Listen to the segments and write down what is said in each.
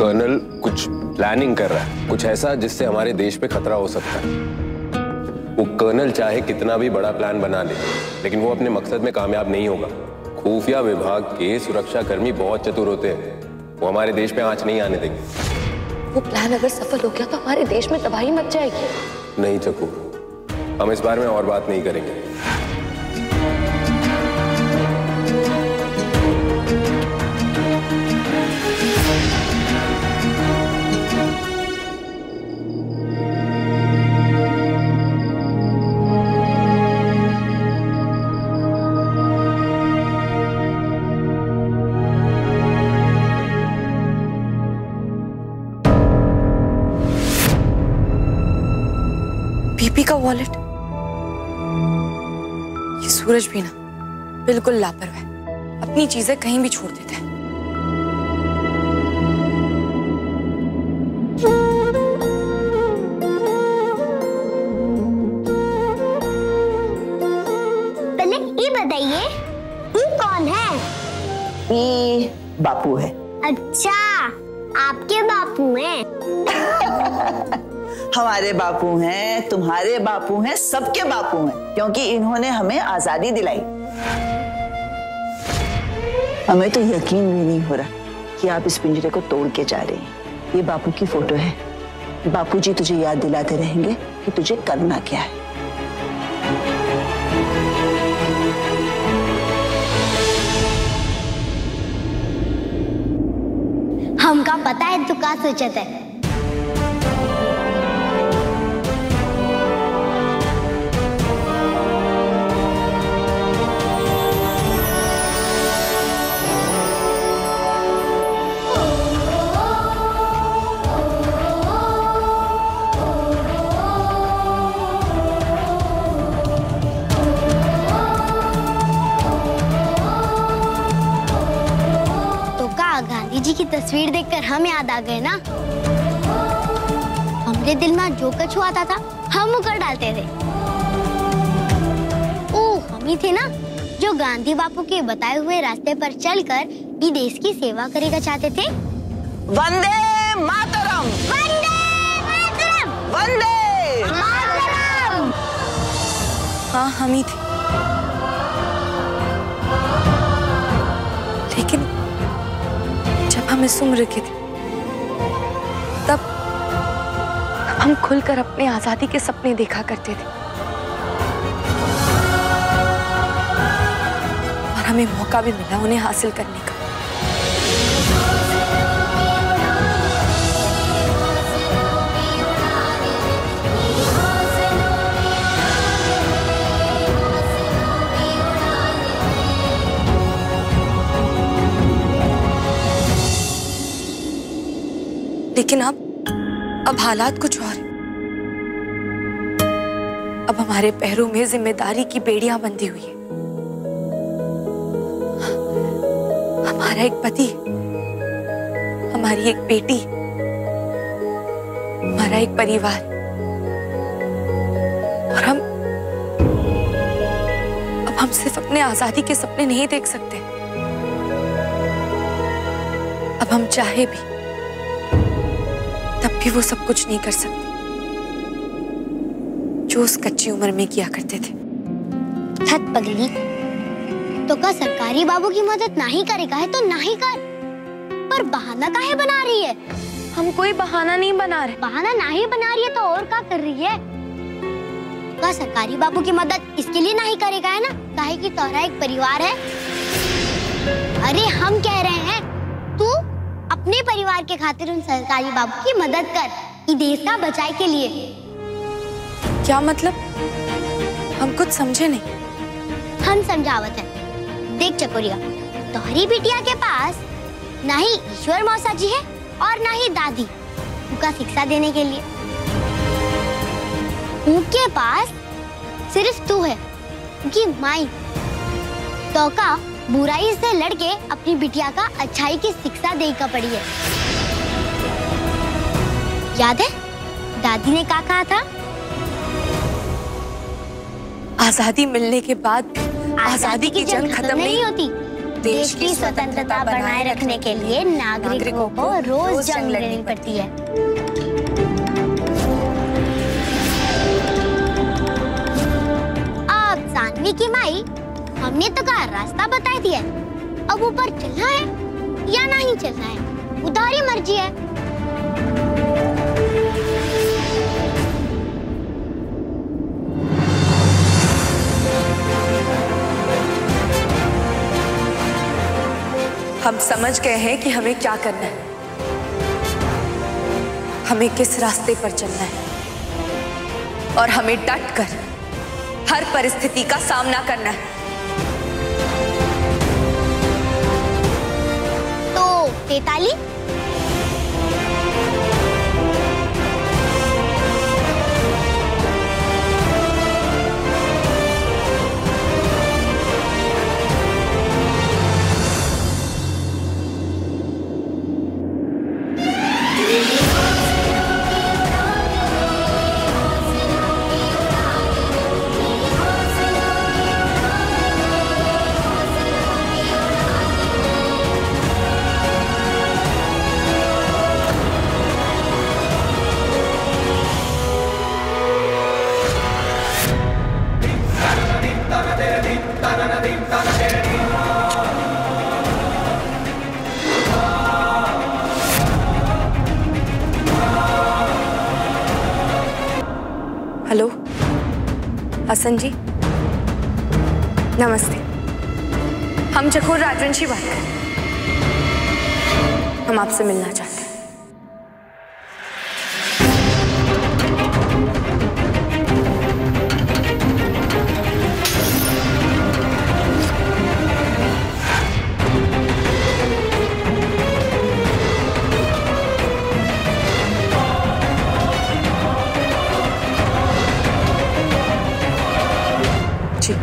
Colonel कुछ planning कर रहा है, कुछ ऐसा जिससे हमारे देश पे खतरा हो सकता है। वो कर्नल चाहे कितना भी बड़ा प्लान बना ले, लेकिन वो अपने मकसद में कामयाब नहीं होगा। खुफिया विभाग के सुरक्षा कर्मी बहुत चतुर होते हैं, वो हमारे देश पे आंच नहीं आने देंगे। वो प्लान अगर सफल हो गया तो हमारे देश में तबाही मच जाएगी। नहीं चकू, हम इस बारे में और बात नहीं करेंगे। बीपी का वॉलेट। ये सूरज भी ना बिल्कुल लापरवाह है, अपनी चीजें कहीं भी छोड़ देता है। पहले ये बताइए, ये कौन है? ये बापू है। अच्छा, आपके बापू हैं? हमारे बापू हैं, तुम्हारे बापू हैं, सबके बापू हैं, क्योंकि इन्होंने हमें आजादी दिलाई। हमें तो यकीन भी नहीं हो रहा कि आप इस पिंजरे को तोड़ के जा रहे हैं। ये बापू की फोटो है। बापूजी तुझे याद दिलाते रहेंगे कि तुझे करना क्या है। हमका पता है तू का सोचत है। गांधी जी की तस्वीर देखकर हम याद आ गए ना। हमरे दिल में जो कछु आता था हम मुकर डालते थे। ओ हम ही थे ना जो गांधी बापू के बताए हुए रास्ते पर चलकर ये देश की सेवा करेगा चाहते थे। वंदे मातरम, वंदे मातरम, वंदे मातरम। हाँ हम ही थे, लेकिन जब हम इस उम्र के थे तब हम खुलकर अपने आजादी के सपने देखा करते थे और हमें मौका भी मिला उन्हें हासिल करने का। लेकिन अब हालात कुछ और है। अब हमारे पैरों में जिम्मेदारी की बेड़ियां बंधी हुई है। हमारा एक पति, हमारी एक बेटी, हमारा एक परिवार, और अब हम सिर्फ अपने आजादी के सपने नहीं देख सकते। अब हम चाहे भी तब भी वो सब कुछ नहीं कर सकते जो उस कच्ची उम्र में किया करते थे। छत पगली, तो का सरकारी बाबू की मदद नहीं करेगा है तो नहीं कर, पर बहाना काहे बना रही है? हम कोई बहाना नहीं बना रहे। बहाना नहीं बना रही है तो और क्या कर रही है? का सरकारी बाबू की मदद इसके लिए नहीं करेगा है ना, काहे कि तोहरा एक परिवार है। अरे हम कह रहे हैं तू अपने परिवार के खातिर उन सरकारी बाबू की मदद कर, ये देश का बचाए के लिए। क्या मतलब? हम कुछ समझे नहीं। हम समझावत है। देख चकोरिया, तोहरी बिटिया के पास ना ही ईश्वर मौसा जी है और ना ही दादी उनका शिक्षा देने के लिए। उनके पास सिर्फ तू है, उनकी माई। तो का बुराई से लड़के अपनी बिटिया का अच्छाई की शिक्षा देगा पड़ी है। याद है दादी ने क्या कहा था? आजादी मिलने के बाद भी आजादी की जंग खत्म नहीं होती। देश की स्वतंत्रता बनाए रखने के लिए नागरिकों को रोज जंग लड़नी पड़ती है। अब सानवी की माई, हमने तो कहा रास्ता बता दिया, अब ऊपर चलना है या नहीं चलना है, उधारी मर्जी है। हम समझ गए हैं कि हमें क्या करना है, हमें किस रास्ते पर चलना है और हमें डट कर हर परिस्थिति का सामना करना है। तो 43 हेलो हसन जी, नमस्ते। हम चकोर राजवंशी बात कर रहे हैं, हम आपसे मिलना चाहते हैं। जी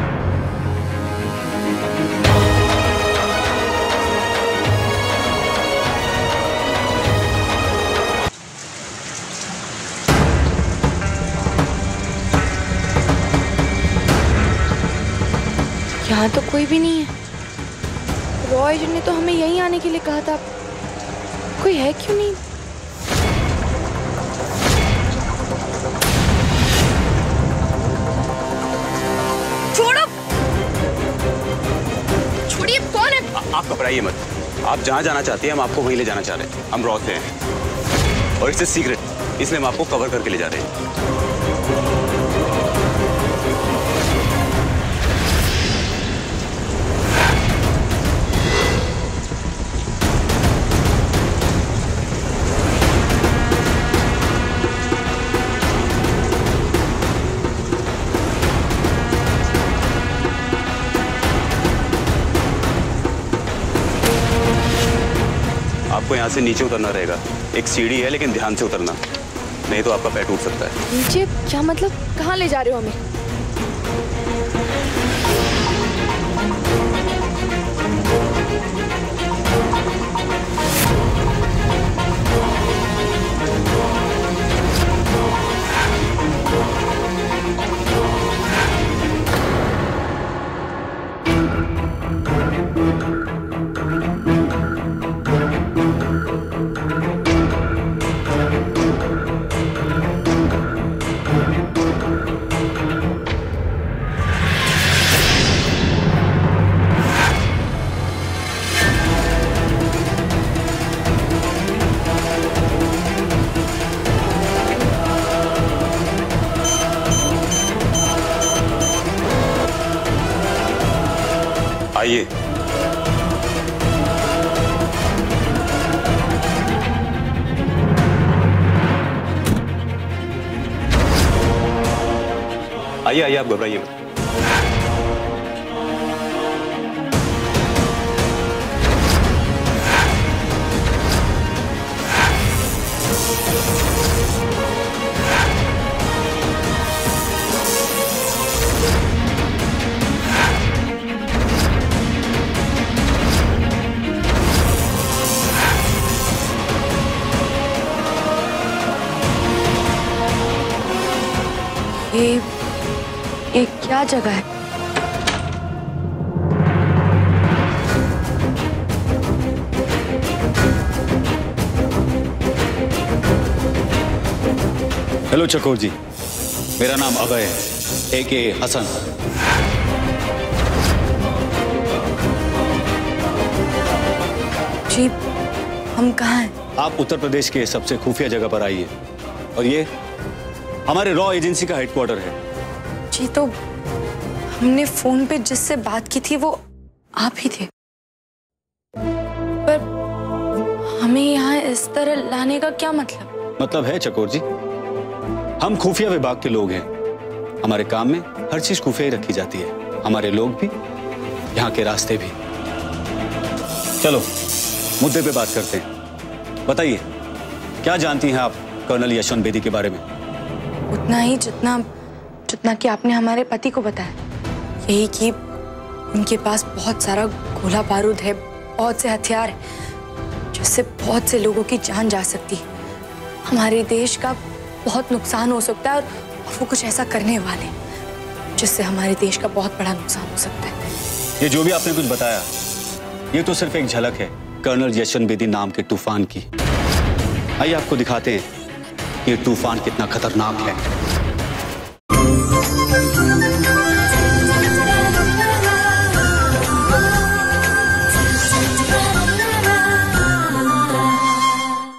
यहाँ तो कोई भी नहीं है। रॉय जी ने तो हमें यहीं आने के लिए कहा था, कोई है क्यों नहीं? छोड़ो, छोड़िए, कौन है? आप घबराइए मत, आप जहाँ जाना चाहती हैं हम आपको वहीं ले जाना चाह रहे हैं। हम रॉ से हैं और इट्स सीक्रेट, इसलिए हम आपको कवर करके ले जा रहे हैं। आपको यहाँ से नीचे उतरना रहेगा। एक सीढ़ी है लेकिन ध्यान से उतरना, नहीं तो आपका पैर टूट सकता है। नीचे? क्या मतलब, कहाँ ले जा रहे हो हमें? आइए। आइए आइए, आप घबराइए मत। ये क्या जगह है? हेलो चकोर जी, मेरा नाम अभय है, AK हसन। जी, हम कहाँ हैं? आप उत्तर प्रदेश के सबसे खुफिया जगह पर आई है और ये हमारे रॉ एजेंसी का हेडक्वार्टर है। जी, तो हमने फोन पे जिससे बात की थी वो आप ही थे, पर हमें यहाँ इस तरह लाने का क्या मतलब? मतलब है चकोर जी, हम खुफिया विभाग के लोग हैं। हमारे काम में हर चीज खुफिया ही रखी जाती है, हमारे लोग भी, यहाँ के रास्ते भी। चलो मुद्दे पे बात करते हैं। बताइए, क्या जानती हैं आप कर्नल यशवंत बेदी के बारे में? उतना ही जितना कि आपने हमारे पति को बताया, यही कि उनके पास बहुत सारा गोला बारूद है, बहुत से हथियार है जिससे बहुत से लोगों की जान जा सकती है। हमारे देश का बहुत नुकसान हो सकता है और वो कुछ ऐसा करने वाले जिससे हमारे देश का बहुत बड़ा नुकसान हो सकता है। ये जो भी आपने कुछ बताया, ये तो सिर्फ एक झलक है कर्नल यशवंत बेदी नाम के तूफान की। आइए आपको दिखाते हैं कि ये तूफान कितना खतरनाक है।